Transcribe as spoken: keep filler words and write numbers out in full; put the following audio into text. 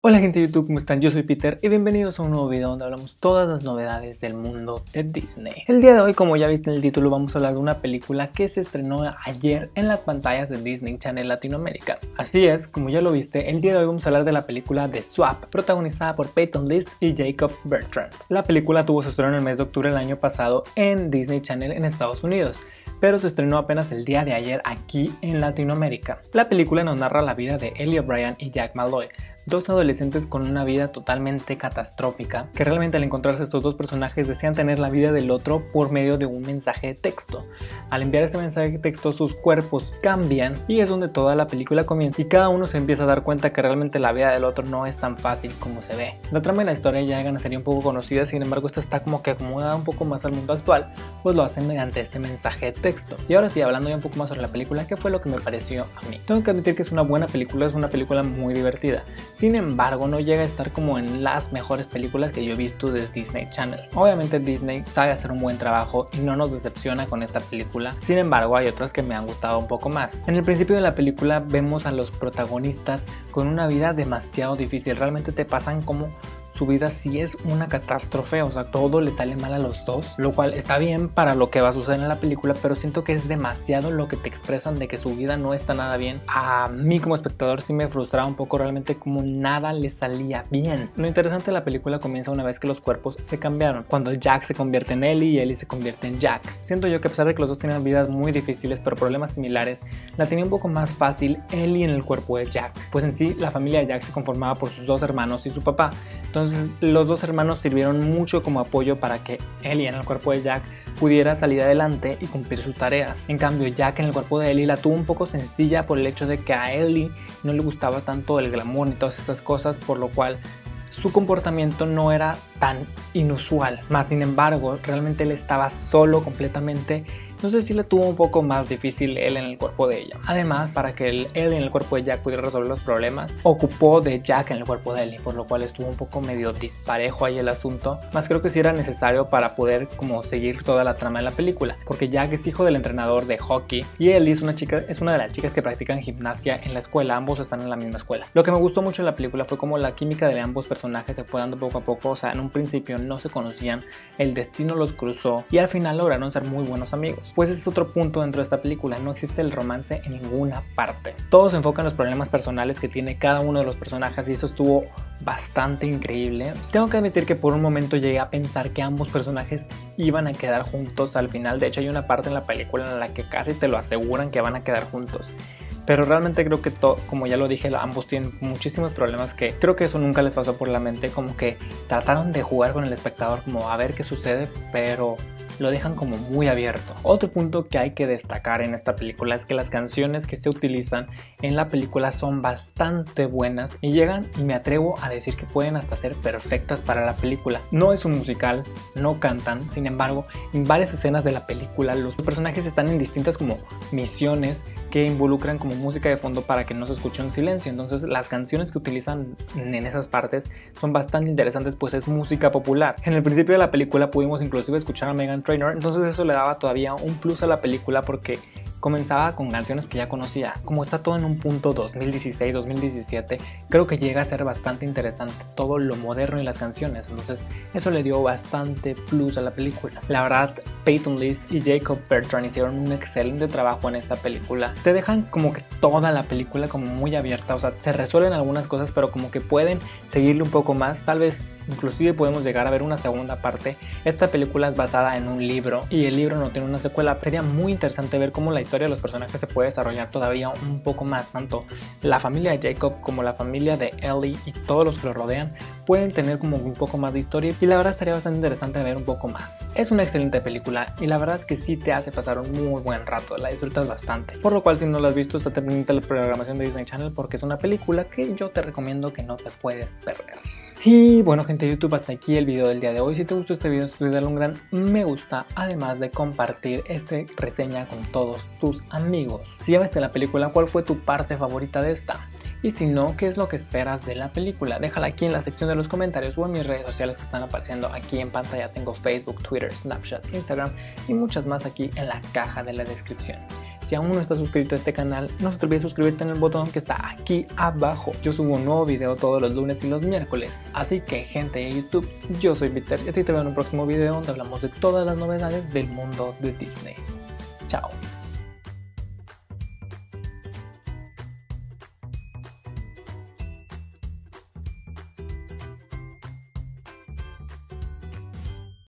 Hola gente de YouTube, ¿cómo están? Yo soy Peter y bienvenidos a un nuevo video donde hablamos todas las novedades del mundo de Disney. El día de hoy, como ya viste en el título, vamos a hablar de una película que se estrenó ayer en las pantallas de Disney Channel Latinoamérica. Así es, como ya lo viste, el día de hoy vamos a hablar de la película The Swap, protagonizada por Peyton List y Jacob Bertrand. La película tuvo su estreno en el mes de octubre del año pasado en Disney Channel en Estados Unidos, pero se estrenó apenas el día de ayer aquí en Latinoamérica. La película nos narra la vida de Ellie O'Brien y Jack Malloy, dos adolescentes con una vida totalmente catastrófica, que realmente al encontrarse estos dos personajes desean tener la vida del otro por medio de un mensaje de texto. Al enviar este mensaje de texto, sus cuerpos cambian y es donde toda la película comienza y cada uno se empieza a dar cuenta que realmente la vida del otro no es tan fácil como se ve. La trama de la historia ya sería un poco conocida, sin embargo esta está como que acomodada un poco más al mundo actual, pues lo hacen mediante este mensaje de texto. Y ahora sí, hablando ya un poco más sobre la película, ¿qué fue lo que me pareció a mí? Tengo que admitir que es una buena película, es una película muy divertida. Sin embargo, no llega a estar como en las mejores películas que yo he visto de Disney Channel. Obviamente Disney sabe hacer un buen trabajo y no nos decepciona con esta película. Sin embargo, hay otras que me han gustado un poco más. En el principio de la película vemos a los protagonistas con una vida demasiado difícil. Realmente te pasan como su vida sí es una catástrofe, o sea, todo le sale mal a los dos, lo cual está bien para lo que va a suceder en la película, pero siento que es demasiado lo que te expresan de que su vida no está nada bien. A mí como espectador sí me frustraba un poco, realmente como nada le salía bien. Lo interesante de la película comienza una vez que los cuerpos se cambiaron, cuando Jack se convierte en Ellie y Ellie se convierte en Jack. Siento yo que a pesar de que los dos tenían vidas muy difíciles pero problemas similares, la tenía un poco más fácil Ellie en el cuerpo de Jack, pues en sí la familia de Jack se conformaba por sus dos hermanos y su papá. Entonces los dos hermanos sirvieron mucho como apoyo para que Ellie en el cuerpo de Jack pudiera salir adelante y cumplir sus tareas. En cambio, Jack en el cuerpo de Ellie la tuvo un poco sencilla por el hecho de que a Ellie no le gustaba tanto el glamour ni todas estas cosas, por lo cual su comportamiento no era tan inusual. Más sin embargo, realmente él estaba solo completamente. No sé si le tuvo un poco más difícil él en el cuerpo de ella. Además, para que él en el cuerpo de Jack pudiera resolver los problemas, ocupó de Jack en el cuerpo de Ellie, por lo cual estuvo un poco medio disparejo ahí el asunto. Más creo que sí era necesario para poder como seguir toda la trama de la película, porque Jack es hijo del entrenador de hockey y Ellie es una chica, es una de las chicas que practican gimnasia en la escuela. Ambos están en la misma escuela. Lo que me gustó mucho de la película fue como la química de ambos personajes se fue dando poco a poco. O sea, en un principio no se conocían, el destino los cruzó y al final lograron ser muy buenos amigos. Pues ese es otro punto dentro de esta película, no existe el romance en ninguna parte. Todo se enfoca en los problemas personales que tiene cada uno de los personajes y eso estuvo bastante increíble. Tengo que admitir que por un momento llegué a pensar que ambos personajes iban a quedar juntos al final. De hecho, hay una parte en la película en la que casi te lo aseguran que van a quedar juntos. Pero realmente creo que, todo, como ya lo dije, ambos tienen muchísimos problemas que creo que eso nunca les pasó por la mente. Como que trataron de jugar con el espectador como a ver qué sucede, pero lo dejan como muy abierto. Otro punto que hay que destacar en esta película es que las canciones que se utilizan en la película son bastante buenas y llegan, y me atrevo a decir que pueden hasta ser perfectas para la película. No es un musical, no cantan, sin embargo, en varias escenas de la película los personajes están en distintas como misiones que involucran como música de fondo para que no se escuche un silencio. Entonces las canciones que utilizan en esas partes son bastante interesantes, pues es música popular. En el principio de la película pudimos inclusive escuchar a Meghan Trainor, entonces eso le daba todavía un plus a la película porque comenzaba con canciones que ya conocía. Como está todo en un punto dos mil dieciséis dos mil diecisiete, creo que llega a ser bastante interesante todo lo moderno y las canciones, entonces eso le dio bastante plus a la película. La verdad, Peyton List y Jacob Bertrand hicieron un excelente trabajo en esta película. Te dejan como que toda la película como muy abierta, o sea, se resuelven algunas cosas, pero como que pueden seguirle un poco más, tal vez inclusive podemos llegar a ver una segunda parte. Esta película es basada en un libro y el libro no tiene una secuela. Sería muy interesante ver cómo la historia de los personajes se puede desarrollar todavía un poco más. Tanto la familia de Jacob como la familia de Ellie y todos los que lo rodean pueden tener como un poco más de historia y la verdad estaría bastante interesante ver un poco más. Es una excelente película y la verdad es que sí te hace pasar un muy buen rato, la disfrutas bastante. Por lo cual, si no la has visto, está pendiente la programación de Disney Channel porque es una película que yo te recomiendo que no te puedes perder. Y bueno, gente de YouTube, hasta aquí el video del día de hoy. Si te gustó este video, puedes darle un gran me gusta, además de compartir esta reseña con todos tus amigos. Si ya viste la película, ¿cuál fue tu parte favorita de esta? Y si no, ¿qué es lo que esperas de la película? Déjala aquí en la sección de los comentarios o en mis redes sociales que están apareciendo aquí en pantalla. Tengo Facebook, Twitter, Snapchat, Instagram y muchas más aquí en la caja de la descripción. Si aún no estás suscrito a este canal, no se te olvide suscribirte en el botón que está aquí abajo. Yo subo un nuevo video todos los lunes y los miércoles. Así que gente de YouTube, yo soy Peter y a ti te veo en un próximo video donde hablamos de todas las novedades del mundo de Disney. Chao.